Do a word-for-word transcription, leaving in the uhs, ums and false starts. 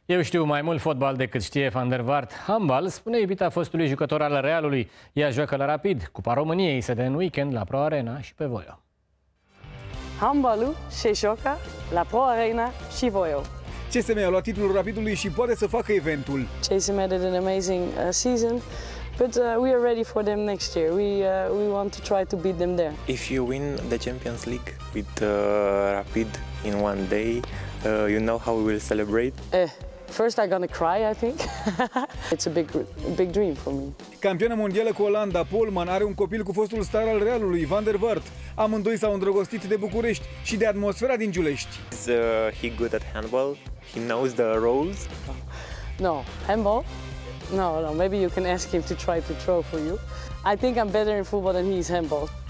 Eu știu mai mult fotbal decât știe Van der Vaart. Handbal, spune iubita fostului jucător al Realului. Ea joacă la Rapid. Cupa României se dă în weekend la Pro Arena și pe Voio. Handbalul se joacă la Pro Arena și Voio. C S M a luat titlul Rapidului și poate să facă eventul. C S M did an amazing uh, season, but uh, we are ready for them next year. We uh, we want to try to beat them there. If you win the Champions League with uh, Rapid in one day, uh, you know how we will celebrate? Eh, first I'm gonna cry, I think. It's a big, big dream for me. Campioana mondială cu Olanda, Polman are un copil cu fostul star al Realului, Van der Vaart. Amândoi s-au îndrăgostit de București și de atmosfera din Giulești. Is uh, he good at handball? He knows the roles? No, handball? No, no, maybe you can ask him to try to throw for you. I think I'm better in football than he is handball.